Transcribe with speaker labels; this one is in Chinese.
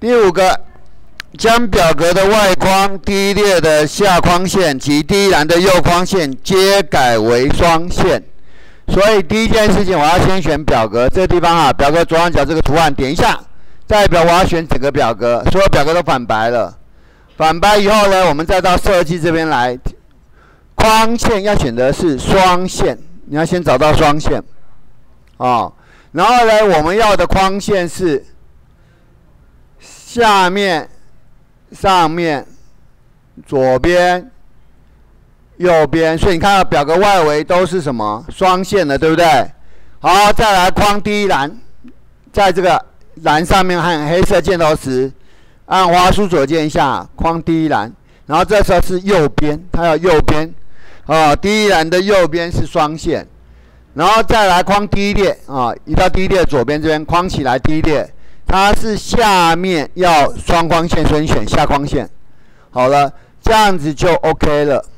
Speaker 1: 第5个，将表格的外框第一列的下框线及第一栏的右框线皆改为双线。所以第一件事情，我要先选表格这个地方啊，表格左上角这个图案点一下，代表我要选整个表格，所有表格都反白了。反白以后呢，我们再到设计这边来，框线要选的是双线，你要先找到双线，哦，然后呢，我们要的框线是下面、上面、左边、右边，所以你看到表格外围都是什么双线的，对不对？好，再来框第一栏，在这个栏上面按黑色箭头石，按滑鼠左键一下，框第一栏，然后这时候是右边，它要右边，第一栏的右边是双线，然后再来框第一列移到第一列左边这边框起来，第一列它是下面要双框线，所以你选下框线。好了，这样子就 OK 了。